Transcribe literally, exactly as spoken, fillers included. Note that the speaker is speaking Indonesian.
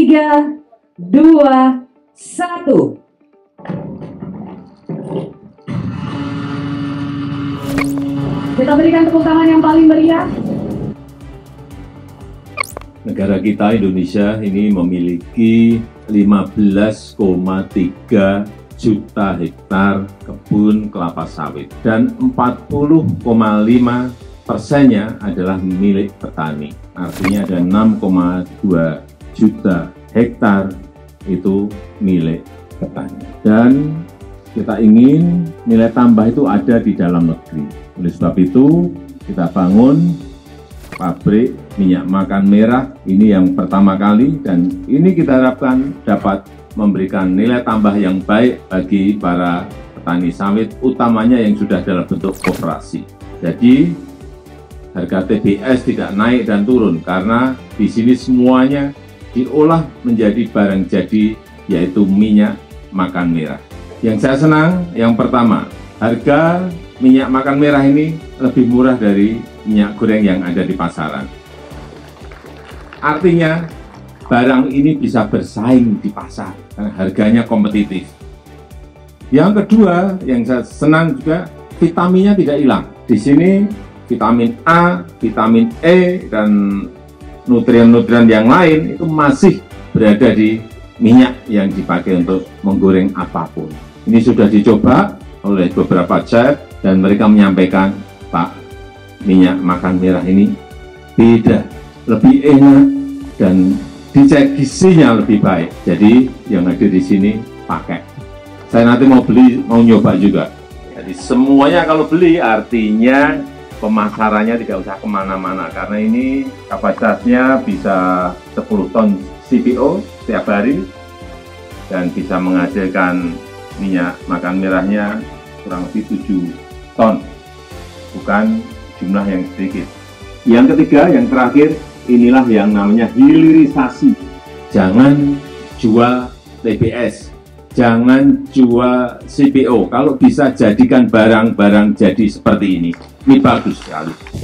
tiga, dua, satu. Kita berikan tepuk tangan yang paling meriah. Negara kita Indonesia ini memiliki lima belas koma tiga juta hektar kebun kelapa sawit dan empat puluh koma lima persennya adalah milik petani. Artinya ada enam koma dua juta hektar itu milik petani. Dan kita ingin nilai tambah itu ada di dalam negeri. Oleh sebab itu, kita bangun pabrik minyak makan merah ini yang pertama kali, dan ini kita harapkan dapat memberikan nilai tambah yang baik bagi para petani sawit, utamanya yang sudah dalam bentuk koperasi. Jadi, harga T B S tidak naik dan turun karena di sini semuanya diolah menjadi barang jadi, yaitu minyak makan merah. Yang saya senang, yang pertama, harga minyak makan merah ini lebih murah dari minyak goreng yang ada di pasaran. Artinya, barang ini bisa bersaing di pasar karena harganya kompetitif. Yang kedua, yang saya senang juga, vitaminnya tidak hilang. Di sini vitamin A, vitamin E, dan nutrien-nutrien yang lain itu masih berada di minyak yang dipakai untuk menggoreng apapun. Ini sudah dicoba oleh beberapa chef dan mereka menyampaikan, Pak, minyak makan merah ini beda, lebih enak dan dicek gizinya lebih baik. Jadi yang ada di sini pakai. Saya nanti mau beli, mau nyoba juga. Jadi semuanya kalau beli artinya pemasarannya tidak usah kemana-mana karena ini kapasitasnya bisa sepuluh ton C P O setiap hari dan bisa menghasilkan minyak makan merahnya kurang lebih tujuh ton, bukan jumlah yang sedikit. Yang ketiga, yang terakhir, inilah yang namanya hilirisasi. Jangan jual T B S, jangan jual C P O. Kalau bisa jadikan barang-barang jadi seperti ini, ini bagus sekali.